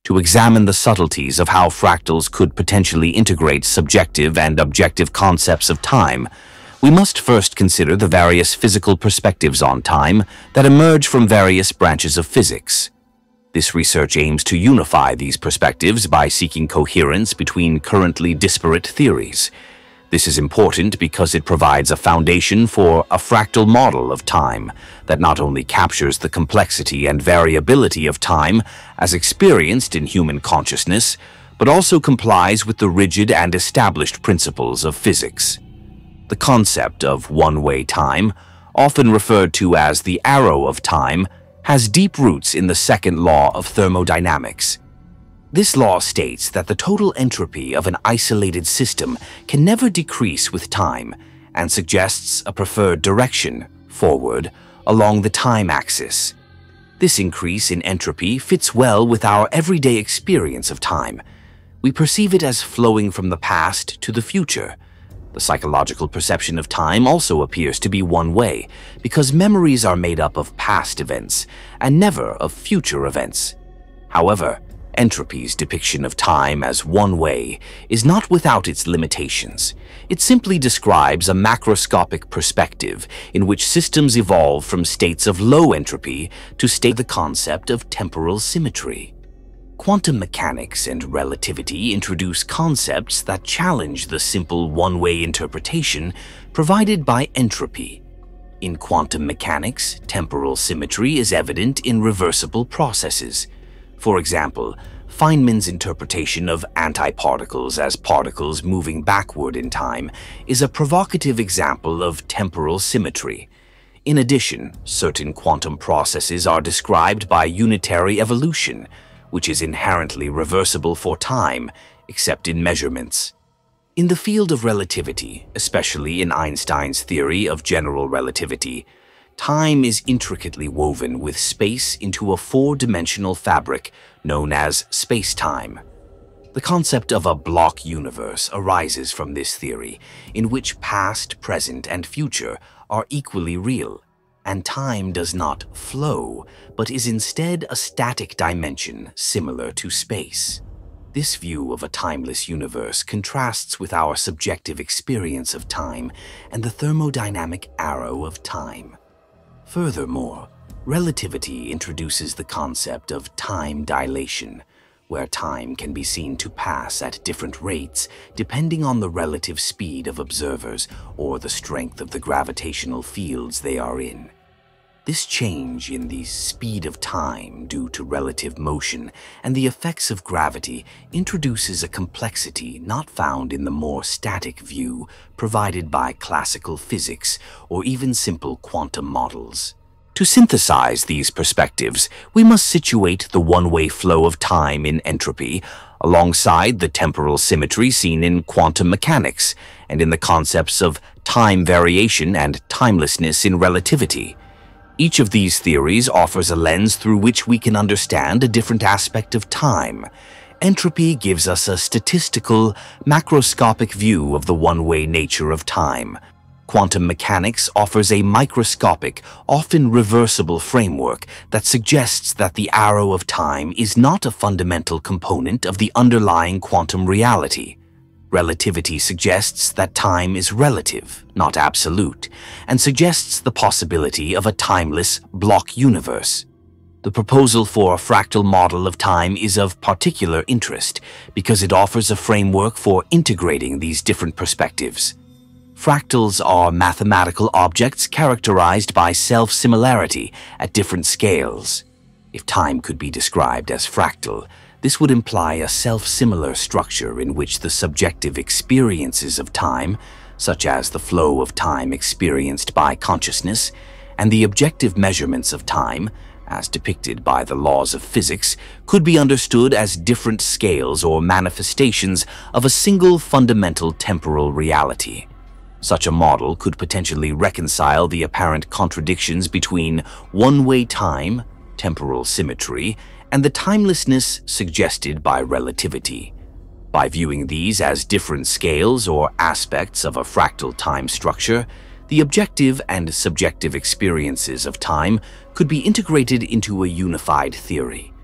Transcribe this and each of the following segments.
To examine the subtleties of how fractals could potentially integrate subjective and objective concepts of time, we must first consider the various physical perspectives on time that emerge from various branches of physics. This research aims to unify these perspectives by seeking coherence between currently disparate theories. This is important because it provides a foundation for a fractal model of time that not only captures the complexity and variability of time as experienced in human consciousness, but also complies with the rigid and established principles of physics. The concept of one-way time, often referred to as the arrow of time, has deep roots in the second law of thermodynamics. This law states that the total entropy of an isolated system can never decrease with time and suggests a preferred direction, forward, along the time axis. This increase in entropy fits well with our everyday experience of time. We perceive it as flowing from the past to the future. The psychological perception of time also appears to be one way because memories are made up of past events and never of future events. However, entropy's depiction of time as one way is not without its limitations. It simply describes a macroscopic perspective in which systems evolve from states of low entropy to state the concept of temporal symmetry. Quantum mechanics and relativity introduce concepts that challenge the simple one-way interpretation provided by entropy. In quantum mechanics, temporal symmetry is evident in reversible processes. For example, Feynman's interpretation of antiparticles as particles moving backward in time is a provocative example of temporal symmetry. In addition, certain quantum processes are described by unitary evolution, which is inherently reversible for time, except in measurements. In the field of relativity, especially in Einstein's theory of general relativity, time is intricately woven with space into a four-dimensional fabric known as space-time. The concept of a block universe arises from this theory, in which past, present, and future are equally real, and time does not flow, but is instead a static dimension similar to space. This view of a timeless universe contrasts with our subjective experience of time and the thermodynamic arrow of time. Furthermore, relativity introduces the concept of time dilation, where time can be seen to pass at different rates depending on the relative speed of observers or the strength of the gravitational fields they are in. This change in the speed of time due to relative motion and the effects of gravity introduces a complexity not found in the more static view provided by classical physics or even simple quantum models. To synthesize these perspectives, we must situate the one-way flow of time in entropy alongside the temporal symmetry seen in quantum mechanics and in the concepts of time variation and timelessness in relativity. Each of these theories offers a lens through which we can understand a different aspect of time. Entropy gives us a statistical, macroscopic view of the one-way nature of time. Quantum mechanics offers a microscopic, often reversible framework that suggests that the arrow of time is not a fundamental component of the underlying quantum reality. Relativity suggests that time is relative, not absolute, and suggests the possibility of a timeless block universe. The proposal for a fractal model of time is of particular interest because it offers a framework for integrating these different perspectives. Fractals are mathematical objects characterized by self-similarity at different scales. If time could be described as fractal, this would imply a self-similar structure in which the subjective experiences of time, such as the flow of time experienced by consciousness, and the objective measurements of time, as depicted by the laws of physics, could be understood as different scales or manifestations of a single fundamental temporal reality. Such a model could potentially reconcile the apparent contradictions between one-way time, temporal symmetry, and the timelessness suggested by relativity. By viewing these as different scales or aspects of a fractal time structure, the objective and subjective experiences of time could be integrated into a unified theory.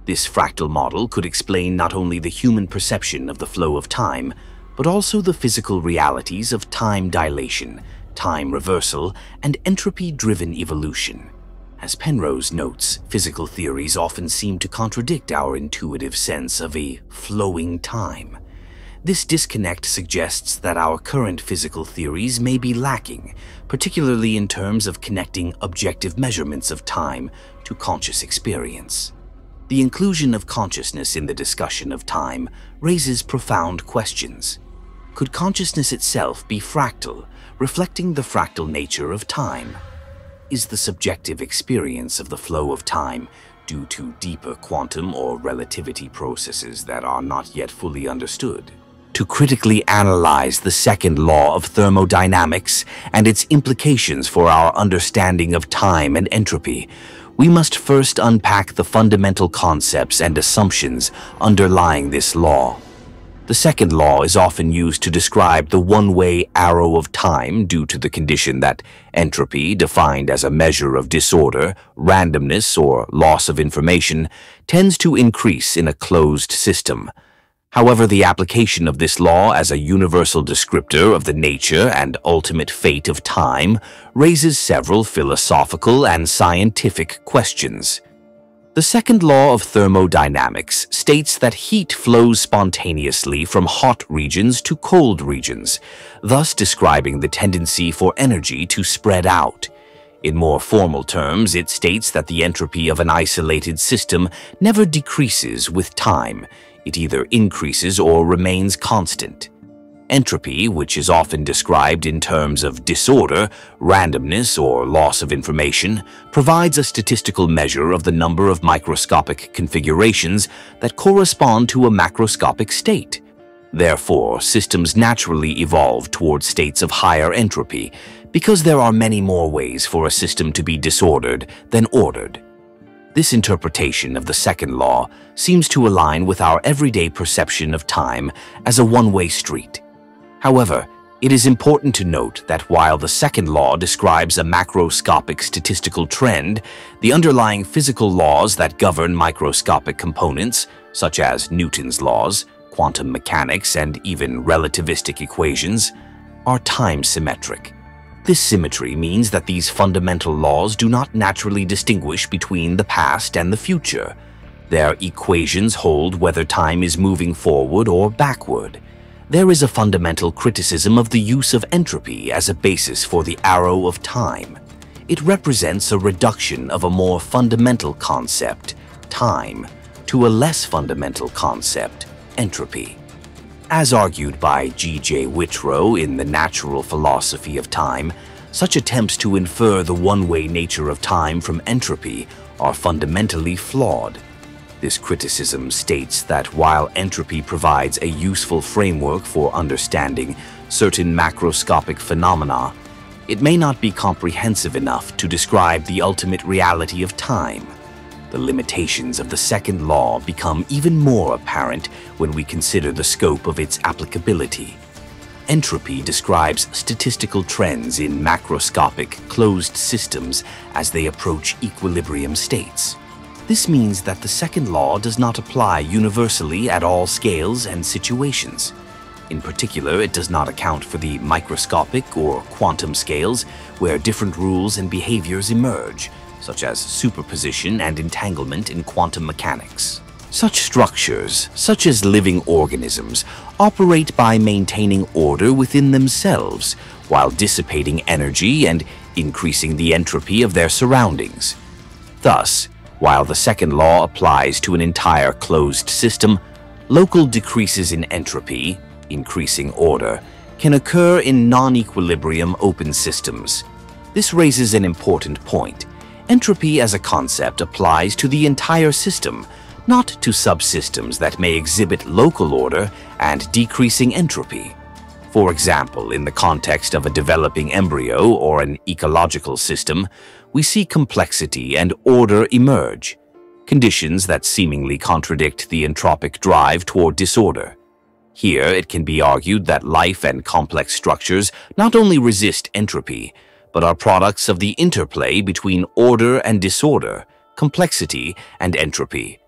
This fractal model could explain not only the human perception of the flow of time, but also the physical realities of time dilation, time reversal, and entropy-driven evolution. As Penrose notes, physical theories often seem to contradict our intuitive sense of a flowing time. This disconnect suggests that our current physical theories may be lacking, particularly in terms of connecting objective measurements of time to conscious experience. The inclusion of consciousness in the discussion of time raises profound questions. Could consciousness itself be fractal, reflecting the fractal nature of time? Is the subjective experience of the flow of time due to deeper quantum or relativity processes that are not yet fully understood? To critically analyze the second law of thermodynamics and its implications for our understanding of time and entropy, we must first unpack the fundamental concepts and assumptions underlying this law. The second law is often used to describe the one-way arrow of time due to the condition that entropy, defined as a measure of disorder, randomness, or loss of information, tends to increase in a closed system. However, the application of this law as a universal descriptor of the nature and ultimate fate of time raises several philosophical and scientific questions. The second law of thermodynamics states that heat flows spontaneously from hot regions to cold regions, thus describing the tendency for energy to spread out. In more formal terms, it states that the entropy of an isolated system never decreases with time. It either increases or remains constant. Entropy, which is often described in terms of disorder, randomness, or loss of information, provides a statistical measure of the number of microscopic configurations that correspond to a macroscopic state. Therefore, systems naturally evolve toward states of higher entropy because there are many more ways for a system to be disordered than ordered. This interpretation of the second law seems to align with our everyday perception of time as a one-way street. However, it is important to note that while the second law describes a macroscopic statistical trend, the underlying physical laws that govern microscopic components, such as Newton's laws, quantum mechanics, and even relativistic equations, are time-symmetric. This symmetry means that these fundamental laws do not naturally distinguish between the past and the future. Their equations hold whether time is moving forward or backward. There is a fundamental criticism of the use of entropy as a basis for the arrow of time. It represents a reduction of a more fundamental concept, time, to a less fundamental concept, entropy. As argued by G.J. Whitrow in The Natural Philosophy of Time, such attempts to infer the one-way nature of time from entropy are fundamentally flawed. This criticism states that while entropy provides a useful framework for understanding certain macroscopic phenomena, it may not be comprehensive enough to describe the ultimate reality of time. The limitations of the second law become even more apparent when we consider the scope of its applicability. Entropy describes statistical trends in macroscopic, closed systems as they approach equilibrium states. This means that the second law does not apply universally at all scales and situations. In particular, it does not account for the microscopic or quantum scales where different rules and behaviors emerge, such as superposition and entanglement in quantum mechanics. Such structures, such as living organisms, operate by maintaining order within themselves while dissipating energy and increasing the entropy of their surroundings. Thus, while the second law applies to an entire closed system, local decreases in entropy, increasing order, can occur in non-equilibrium open systems. This raises an important point. Entropy as a concept applies to the entire system, not to subsystems that may exhibit local order and decreasing entropy. For example, in the context of a developing embryo or an ecological system, we see complexity and order emerge, conditions that seemingly contradict the entropic drive toward disorder. Here, it can be argued that life and complex structures not only resist entropy, but are products of the interplay between order and disorder, complexity and entropy.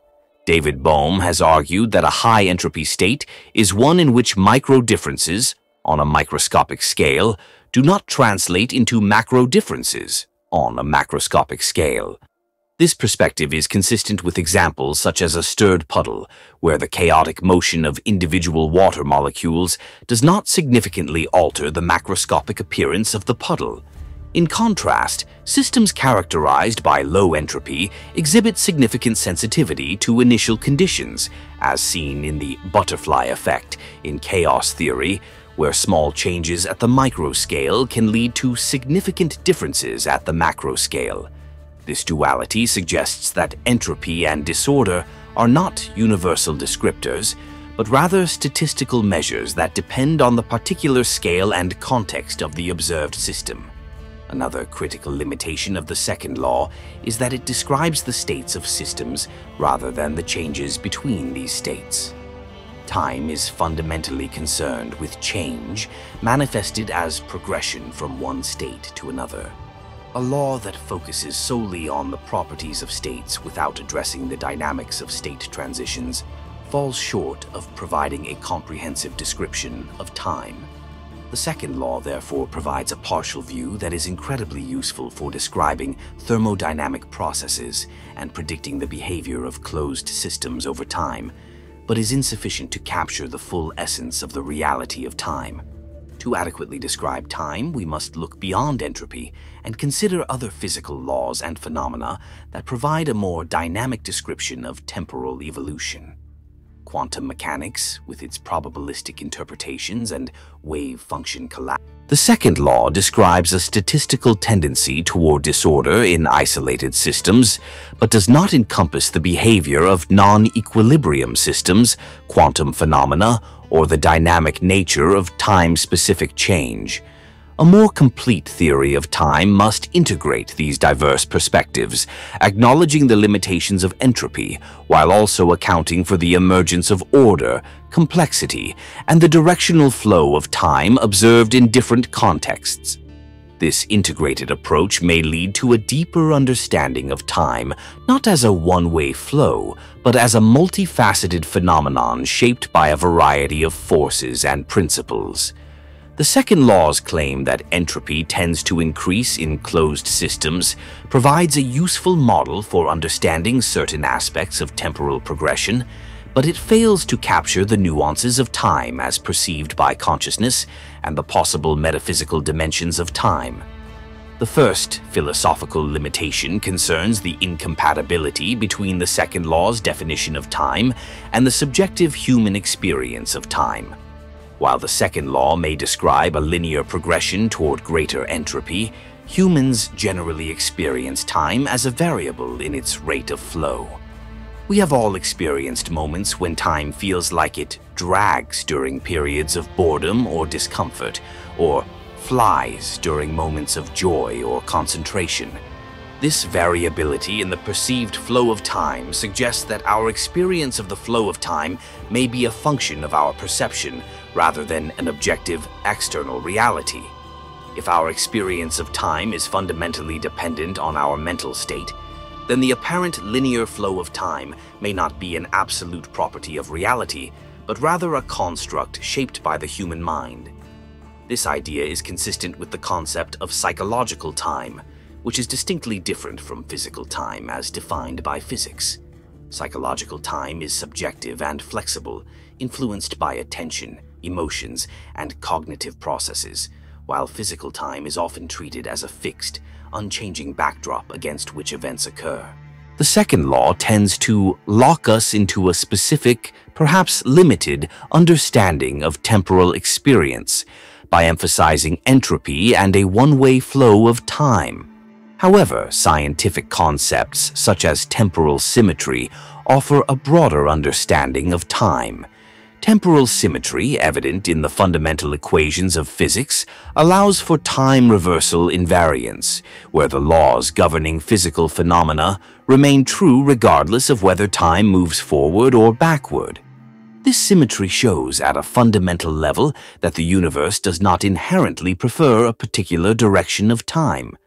David Bohm has argued that a high entropy state is one in which micro differences, on a microscopic scale, do not translate into macro differences, on a macroscopic scale. This perspective is consistent with examples such as a stirred puddle, where the chaotic motion of individual water molecules does not significantly alter the macroscopic appearance of the puddle. In contrast, systems characterized by low entropy exhibit significant sensitivity to initial conditions, as seen in the butterfly effect in chaos theory, where small changes at the microscale can lead to significant differences at the macroscale. This duality suggests that entropy and disorder are not universal descriptors, but rather statistical measures that depend on the particular scale and context of the observed system. Another critical limitation of the second law is that it describes the states of systems rather than the changes between these states. Time is fundamentally concerned with change, manifested as progression from one state to another. A law that focuses solely on the properties of states without addressing the dynamics of state transitions falls short of providing a comprehensive description of time. The second law, therefore, provides a partial view that is incredibly useful for describing thermodynamic processes and predicting the behavior of closed systems over time, but is insufficient to capture the full essence of the reality of time. To adequately describe time, we must look beyond entropy and consider other physical laws and phenomena that provide a more dynamic description of temporal evolution. Quantum mechanics, with its probabilistic interpretations and wave function collapse. The second law describes a statistical tendency toward disorder in isolated systems, but does not encompass the behavior of non-equilibrium systems, quantum phenomena, or the dynamic nature of time-specific change. A more complete theory of time must integrate these diverse perspectives, acknowledging the limitations of entropy, while also accounting for the emergence of order, complexity, and the directional flow of time observed in different contexts. This integrated approach may lead to a deeper understanding of time, not as a one-way flow, but as a multifaceted phenomenon shaped by a variety of forces and principles. The second law's claim that entropy tends to increase in closed systems provides a useful model for understanding certain aspects of temporal progression, but it fails to capture the nuances of time as perceived by consciousness and the possible metaphysical dimensions of time. The first philosophical limitation concerns the incompatibility between the second law's definition of time and the subjective human experience of time. While the second law may describe a linear progression toward greater entropy, humans generally experience time as a variable in its rate of flow. We have all experienced moments when time feels like it drags during periods of boredom or discomfort, or flies during moments of joy or concentration. This variability in the perceived flow of time suggests that our experience of the flow of time may be a function of our perception rather than an objective external reality. If our experience of time is fundamentally dependent on our mental state, then the apparent linear flow of time may not be an absolute property of reality, but rather a construct shaped by the human mind. This idea is consistent with the concept of psychological time, which is distinctly different from physical time as defined by physics. Psychological time is subjective and flexible, influenced by attention, emotions, and cognitive processes, while physical time is often treated as a fixed, unchanging backdrop against which events occur. The second law tends to lock us into a specific, perhaps limited, understanding of temporal experience by emphasizing entropy and a one-way flow of time. However, scientific concepts such as temporal symmetry offer a broader understanding of time. Temporal symmetry, evident in the fundamental equations of physics, allows for time reversal invariance, where the laws governing physical phenomena remain true regardless of whether time moves forward or backward. This symmetry shows at a fundamental level that the universe does not inherently prefer a particular direction of time.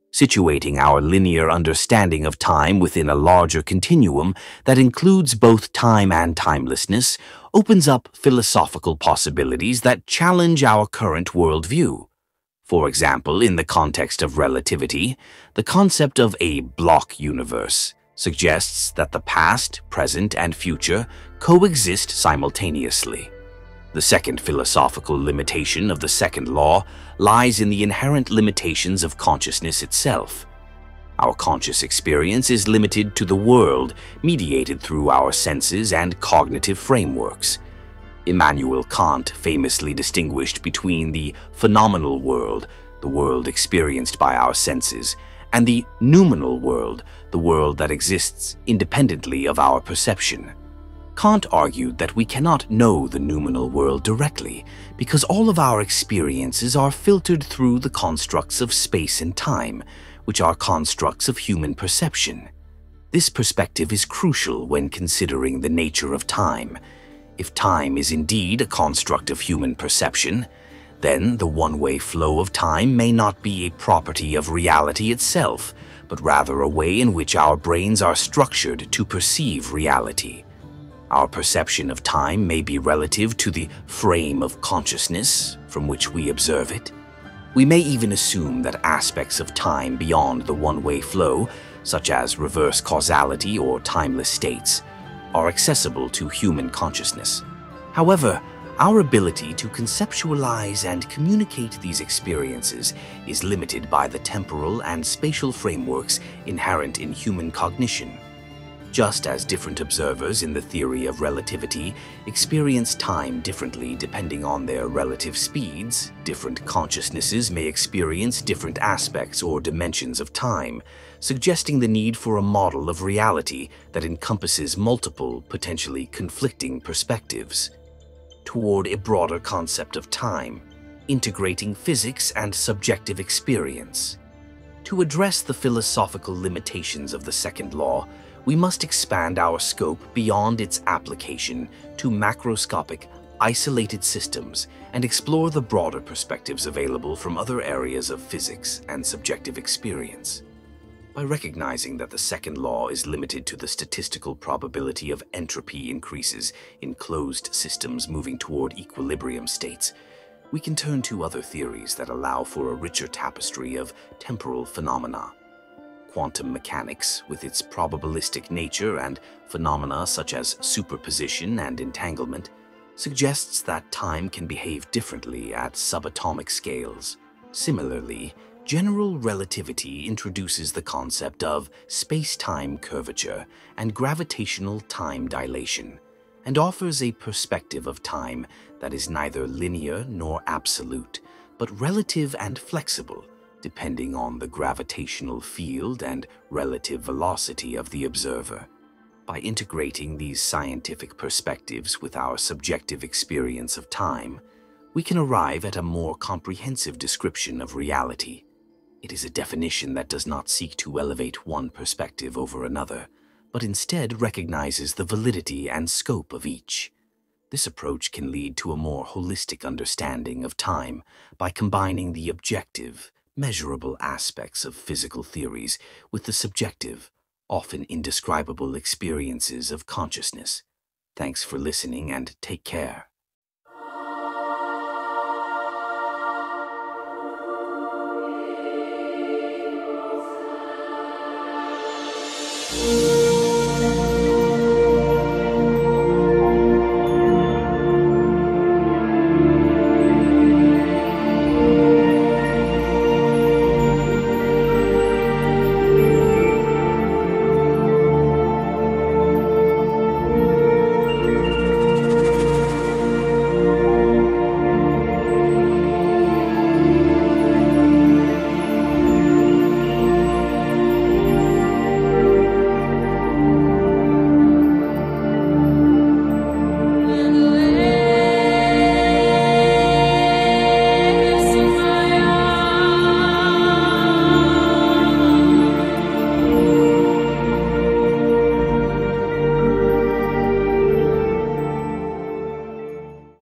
Situating our linear understanding of time within a larger continuum that includes both time and timelessness opens up philosophical possibilities that challenge our current worldview. For example, in the context of relativity, the concept of a block universe suggests that the past, present, and future coexist simultaneously. The second philosophical limitation of the second law lies in the inherent limitations of consciousness itself. Our conscious experience is limited to the world mediated through our senses and cognitive frameworks. Immanuel Kant famously distinguished between the phenomenal world, the world experienced by our senses, and the noumenal world, the world that exists independently of our perception. Kant argued that we cannot know the noumenal world directly because all of our experiences are filtered through the constructs of space and time, which are constructs of human perception. This perspective is crucial when considering the nature of time. If time is indeed a construct of human perception, then the one-way flow of time may not be a property of reality itself, but rather a way in which our brains are structured to perceive reality. Our perception of time may be relative to the frame of consciousness from which we observe it. We may even assume that aspects of time beyond the one-way flow, such as reverse causality or timeless states, are accessible to human consciousness. However, our ability to conceptualize and communicate these experiences is limited by the temporal and spatial frameworks inherent in human cognition. Just as different observers in the theory of relativity experience time differently depending on their relative speeds, different consciousnesses may experience different aspects or dimensions of time, suggesting the need for a model of reality that encompasses multiple, potentially conflicting perspectives. Toward a broader concept of time, integrating physics and subjective experience. To address the philosophical limitations of the second law, we must expand our scope beyond its application to macroscopic, isolated systems and explore the broader perspectives available from other areas of physics and subjective experience. By recognizing that the second law is limited to the statistical probability of entropy increases in closed systems moving toward equilibrium states, we can turn to other theories that allow for a richer tapestry of temporal phenomena. Quantum mechanics, with its probabilistic nature and phenomena such as superposition and entanglement, suggests that time can behave differently at subatomic scales. Similarly, general relativity introduces the concept of space-time curvature and gravitational time dilation, and offers a perspective of time that is neither linear nor absolute, but relative and flexible, depending on the gravitational field and relative velocity of the observer. By integrating these scientific perspectives with our subjective experience of time, we can arrive at a more comprehensive description of reality. It is a definition that does not seek to elevate one perspective over another, but instead recognizes the validity and scope of each. This approach can lead to a more holistic understanding of time by combining the objective, measurable aspects of physical theories with the subjective, often indescribable experiences of consciousness. Thanks for listening and take care.